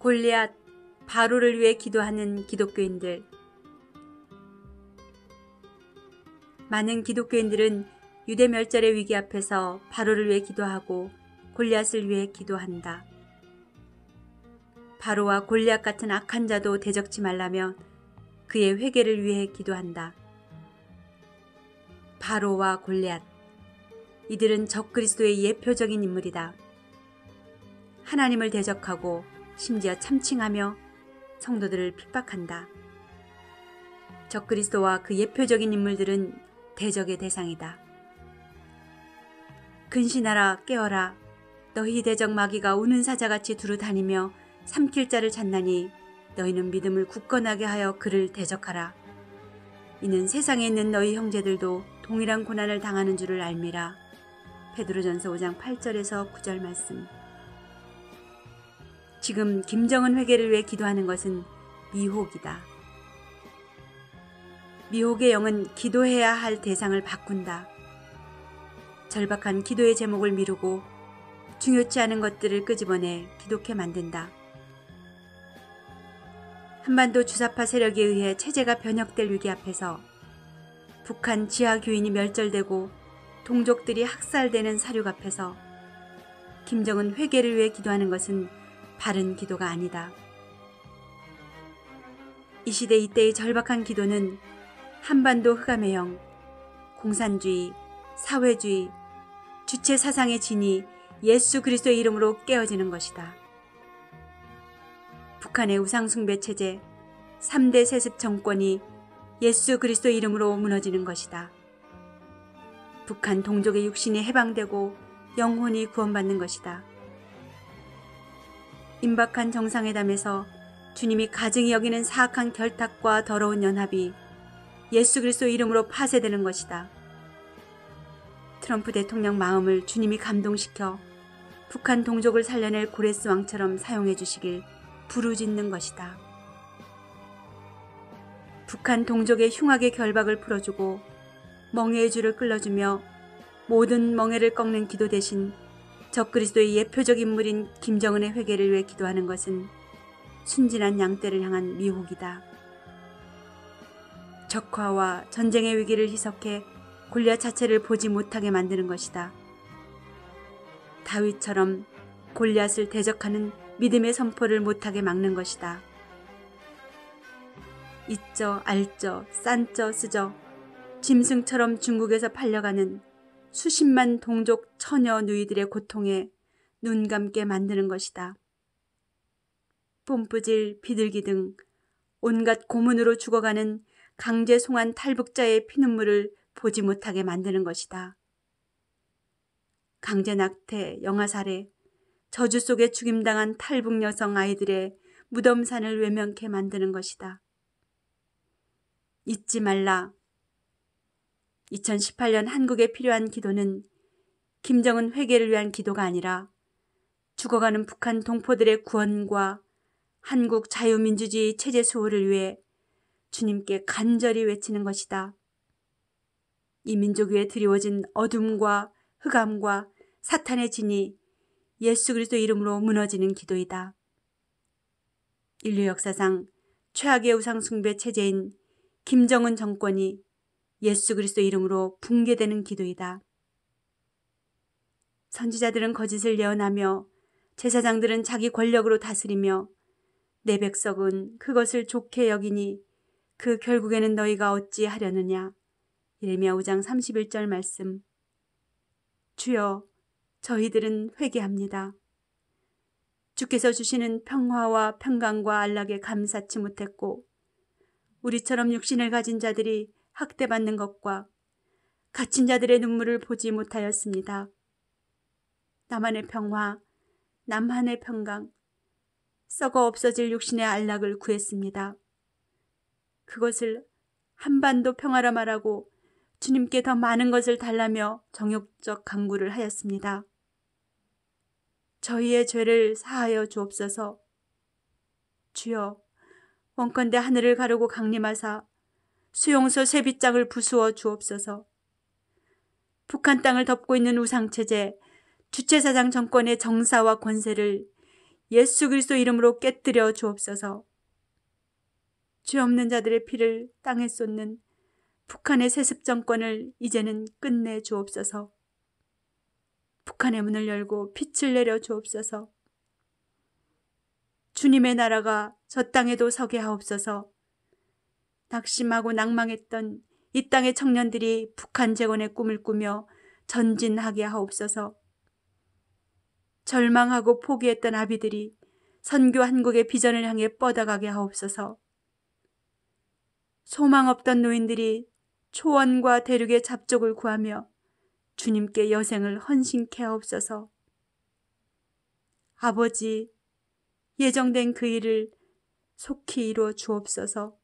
골리앗, 바로를 위해 기도하는 기독교인들. 많은 기독교인들은 유대 멸절의 위기 앞에서 바로를 위해 기도하고 골리앗을 위해 기도한다. 바로와 골리앗 같은 악한 자도 대적치 말라며 그의 회개를 위해 기도한다. 바로와 골리앗, 이들은 적그리스도의 예표적인 인물이다. 하나님을 대적하고 심지어 참칭하며 성도들을 핍박한다. 적그리스도와 그 예표적인 인물들은 대적의 대상이다. 근신하라, 깨어라. 너희 대적 마귀가 우는 사자같이 두루 다니며 삼킬 자를 찾나니 너희는 믿음을 굳건하게 하여 그를 대적하라. 이는 세상에 있는 너희 형제들도 동일한 고난을 당하는 줄을 알미라. 베드로전서 5장 8절에서 9절 말씀. 지금 김정은 회개를 위해 기도하는 것은 미혹이다. 미혹의 영은 기도해야 할 대상을 바꾼다. 절박한 기도의 제목을 미루고 중요치 않은 것들을 끄집어내 기독해 만든다. 한반도 주사파 세력에 의해 체제가 변혁될 위기 앞에서 북한 지하 교인이 멸절되고 동족들이 학살되는 사륙 앞에서 김정은 회개를 위해 기도하는 것은 바른 기도가 아니다. 이 시대 이때의 절박한 기도는 한반도 흑암의 영, 공산주의, 사회주의, 주체 사상의 진이 예수 그리스도의 이름으로 깨어지는 것이다. 북한의 우상숭배 체제, 3대 세습 정권이 예수 그리스도의 이름으로 무너지는 것이다. 북한 동족의 육신이 해방되고 영혼이 구원받는 것이다. 임박한 정상회담에서 주님이 가증히 여기는 사악한 결탁과 더러운 연합이 예수 그리스도 이름으로 파쇄되는 것이다. 트럼프 대통령 마음을 주님이 감동시켜 북한 동족을 살려낼 고레스 왕처럼 사용해 주시길 부르짖는 것이다. 북한 동족의 흉악의 결박을 풀어주고 멍에의 줄을 끌어주며 모든 멍에를 꺾는 기도 대신 적그리스도의 예표적 인물인 김정은의 회개를 위해 기도하는 것은 순진한 양떼를 향한 미혹이다. 적화와 전쟁의 위기를 희석해 골리앗 자체를 보지 못하게 만드는 것이다. 다윗처럼 골리앗을 대적하는 믿음의 선포를 못하게 막는 것이다. 잊저, 알저, 싼저, 쓰저, 짐승처럼 중국에서 팔려가는 수십만 동족 처녀 누이들의 고통에 눈 감게 만드는 것이다. 뽐뿌질, 비둘기 등 온갖 고문으로 죽어가는 강제 송환 탈북자의 피눈물을 보지 못하게 만드는 것이다. 강제 낙태, 영아살해, 저주 속에 죽임당한 탈북 여성 아이들의 무덤산을 외면케 만드는 것이다. 잊지 말라. 2018년 한국에 필요한 기도는 김정은 회개를 위한 기도가 아니라 죽어가는 북한 동포들의 구원과 한국 자유민주주의 체제 수호를 위해 주님께 간절히 외치는 것이다. 이 민족 위에 드리워진 어둠과 흑암과 사탄의 진이 예수 그리스도 이름으로 무너지는 기도이다. 인류 역사상 최악의 우상숭배 체제인 김정은 정권이 예수 그리스도 이름으로 붕괴되는 기도이다. 선지자들은 거짓을 예언하며 제사장들은 자기 권력으로 다스리며 내 백성은 그것을 좋게 여기니 그 결국에는 너희가 어찌 하려느냐. 예레미야 5장 31절 말씀. 주여, 저희들은 회개합니다. 주께서 주시는 평화와 평강과 안락에 감사치 못했고 우리처럼 육신을 가진 자들이 학대받는 것과 갇힌 자들의 눈물을 보지 못하였습니다. 나만의 평화, 남한의 평강, 썩어 없어질 육신의 안락을 구했습니다. 그것을 한반도 평화라 말하고 주님께 더 많은 것을 달라며 정욕적 강구를 하였습니다. 저희의 죄를 사하여 주옵소서. 주여, 원컨대 하늘을 가르고 강림하사 수용소 쇠빗장을 부수어 주옵소서. 북한 땅을 덮고 있는 우상체제, 주체사상 정권의 정사와 권세를 예수 그리스도 이름으로 깨뜨려 주옵소서. 죄 없는 자들의 피를 땅에 쏟는 북한의 세습 정권을 이제는 끝내 주옵소서. 북한의 문을 열고 빛을 내려 주옵소서. 주님의 나라가 저 땅에도 서게 하옵소서. 낙심하고 낭망했던 이 땅의 청년들이 북한 재건의 꿈을 꾸며 전진하게 하옵소서. 절망하고 포기했던 아비들이 선교 한국의 비전을 향해 뻗어가게 하옵소서. 소망 없던 노인들이 초원과 대륙의 잡족을 구하며 주님께 여생을 헌신케 하옵소서. 아버지, 예정된 그 일을 속히 이루어 주옵소서.